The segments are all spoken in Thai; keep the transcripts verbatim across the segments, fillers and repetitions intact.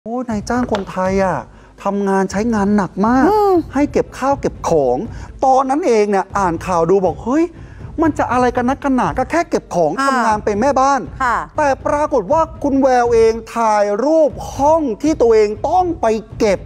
โอ้นายจ้างคนไทยอ่ะทำงานใช้งานหนักมากให้เก็บข้าวเก็บของตอนนั้นเองเนี่ยอ่านข่าวดูบอกเฮ้ยมันจะอะไรกันนักกันหนาก็แค่เก็บของทำงานเป็นแม่บ้านแต่ปรากฏว่าคุณแววเองถ่ายรูปห้องที่ตัวเองต้องไปเก็บ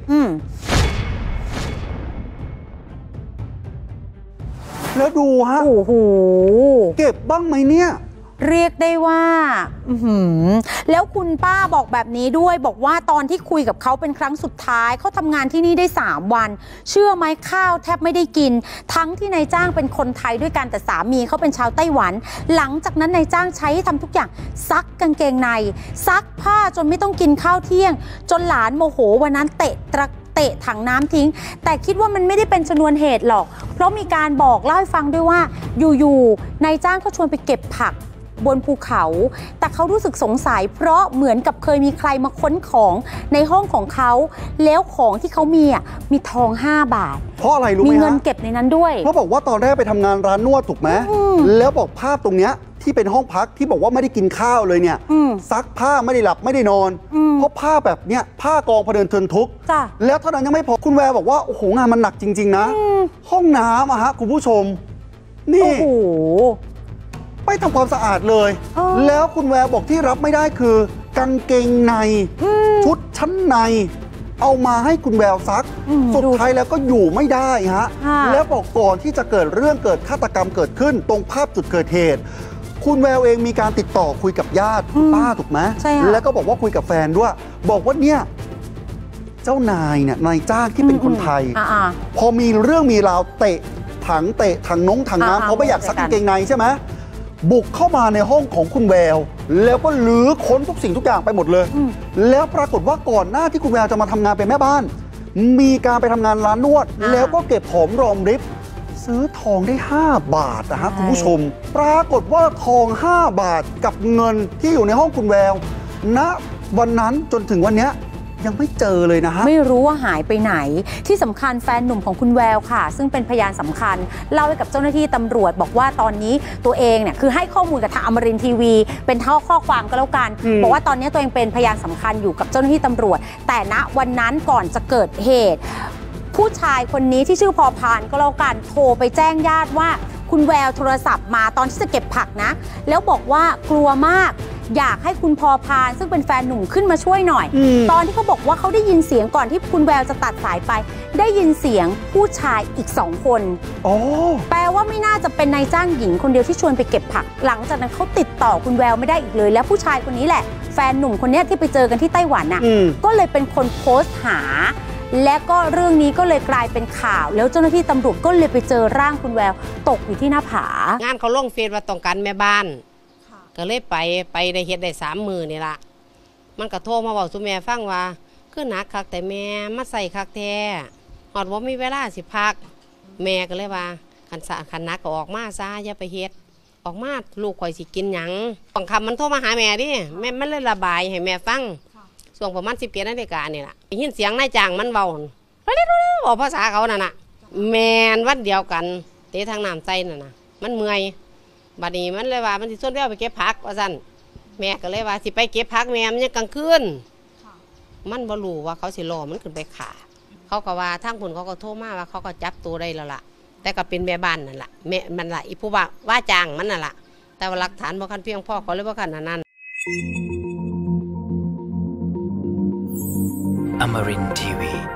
แล้วดูฮะโอ้โหเก็บบ้างไหมเนี่ยเรียกได้ว่าแล้วคุณป้าบอกแบบนี้ด้วยบอกว่าตอนที่คุยกับเขาเป็นครั้งสุดท้ายเขาทำงานที่นี่ได้สามวันเชื่อไหมข้าวแทบไม่ได้กินทั้งที่นายจ้างเป็นคนไทยด้วยกันแต่สามีเขาเป็นชาวไต้หวันหลังจากนั้นนายจ้างใช้ทำทุกอย่างซักกางเกงในซักผ้าจนไม่ต้องกินข้าวเที่ยงจนหลานโมโหวันนั้นเตะตะเตะถังน้ำทิ้งแต่คิดว่ามันไม่ได้เป็นชนวนเหตุหรอกเพราะมีการบอกเล่าให้ฟังด้วยว่าอยู่ๆนายจ้างเขาชวนไปเก็บผักบนภูเขาแต่เขารู้สึกสงสัยเพราะเหมือนกับเคยมีใครมาค้นของในห้องของเขาแล้วของที่เขามีอ่ะมีทองห้าบาทเพราะอะไรรู้ไหมฮะมีเงินเก็บในนั้นด้วยเพราะบอกว่าตอนแรกไปทำงานร้านนวดถูกไหมแล้วบอกภาพตรงเนี้ยที่เป็นห้องพักที่บอกว่าไม่ได้กินข้าวเลยเนี่ยซักผ้าไม่ได้หลับไม่ได้นอนเพราะผ้าแบบเนี้ยผ้ากองพเดินเทินทุกแล้วเท่านั้นยังไม่พอคุณแววบอกว่าโอ้โหงานมันหนักจริงๆนะห้องน้ำอะฮะคุณผู้ชมนี่ไม่ทำความสะอาดเลยแล้วคุณแววบอกที่รับไม่ได้คือกางเกงในชุดชั้นในเอามาให้คุณแววซักสุดท้ายแล้วก็อยู่ไม่ได้ฮะแล้วบอกก่อนที่จะเกิดเรื่องเกิดฆาตกรรมเกิดขึ้นตรงภาพจุดเกิดเหตุคุณแววเองมีการติดต่อคุยกับญาติคุณป้าถูกไหมแล้วก็บอกว่าคุยกับแฟนด้วยบอกว่าเนี่ยเจ้านายเนี่ยนายจ้างที่เป็นคนไทยพอมีเรื่องมีราวเตะถังเตะถังน้องถังน้ำเขาไม่อยากซักกางเกงในใช่ไหมบุกเข้ามาในห้องของคุณแววแล้วก็ลื้อค้นทุกสิ่งทุกอย่างไปหมดเลยแล้วปรากฏว่าก่อนหน้าที่คุณแววจะมาทำงานเป็นแม่บ้านมีการไปทำงานร้านนวดแล้วก็เก็บหอมรอมริบซื้อทองได้ห้าบาทนะฮะคุณผู้ชมปรากฏว่าทองห้าบาทกับเงินที่อยู่ในห้องคุณแววณวันนั้นจนถึงวันนี้ยังไม่เจอเลยนะฮะไม่รู้ว่าหายไปไหนที่สำคัญแฟนหนุ่มของคุณแววค่ะซึ่งเป็นพยานสำคัญเล่าให้กับเจ้าหน้าที่ตำรวจบอกว่าตอนนี้ตัวเองเนี่ยคือให้ข้อมูลกับทางอมรินทร์ทีวีเป็นเท่าข้อความก็แล้วกันบอกว่าตอนนี้ตัวเองเป็นพยานสำคัญอยู่กับเจ้าหน้าที่ตำรวจแต่ณวันนั้นก่อนจะเกิดเหตุผู้ชายคนนี้ที่ชื่อพอพานก็แล้วกันโทรไปแจ้งญาติว่าคุณแววโทรศัพท์มาตอนที่จะเก็บผักนะแล้วบอกว่ากลัวมากอยากให้คุณพอพานซึ่งเป็นแฟนหนุ่มขึ้นมาช่วยหน่อยตอนที่เขาบอกว่าเขาได้ยินเสียงก่อนที่คุณแววจะตัดสายไปได้ยินเสียงผู้ชายอีกสองคนแปลว่าไม่น่าจะเป็นนายจ้างหญิงคนเดียวที่ชวนไปเก็บผักหลังจากนั้นเขาติดต่อคุณแววไม่ได้อีกเลยแล้วผู้ชายคนนี้แหละแฟนหนุ่มคนนี้ที่ไปเจอกันที่ไต้หวันน่ะก็เลยเป็นคนโพสต์หาและก็เรื่องนี้ก็เลยกลายเป็นข่าวแล้วเจ้าหน้าที่ตำรวจก็เลยไปเจอร่างคุณแววตกอยู่ที่หน้าผางานเขาลงเฟซว่าต้องการแม่บ้านก็เลยไปไปได้เฮ็ดได้สามมือนี่ละมันก็โทรมาบอกสุแม่ฟังว่าคือหนักคักแต่แม่มาใส่คักแท้หอดว่ามีเวลาสิพักแม่ก็เลยว่าขันสะขันนักก็ออกมาซะอย่าไปเฮ็ดออกมาลูกข่อยสิกินหยังบางคำมันโทรมาหาแม่ดิแม่มันเลยระบายให้แม่ฟังช่วงประมาณสิบเปียนาฬิกานี่แหละยินเสียงนายจ้างมันเบาบอกภาษาเขาน่ะนะแมนวันเดียวกันเตะทางน้ำใจน่ะนะมันเมื่อยบัดนี้มันเลยว่ามันสิส่วนเดียวไปเก็บผักว่าสั่นแม่ก็เลยว่าสิไปเก็บผักแม่มันยังกลางคืนมันบ่รู้ว่าเขาสิรอมันขึ้นไปขาเขาก็ว่าทางคนเขาก็โทรมาว่าเขาก็จับตัวได้แล้วล่ะแต่ก็เป็นแม่บ้านนั่นแหละแม่มันละอีผู้ว่าว่าจ้างมันนั่นแหละแต่ว่าหลักฐานบ่คันเพียงพอเขาเลยบ่คันนั้น Amarin ที วี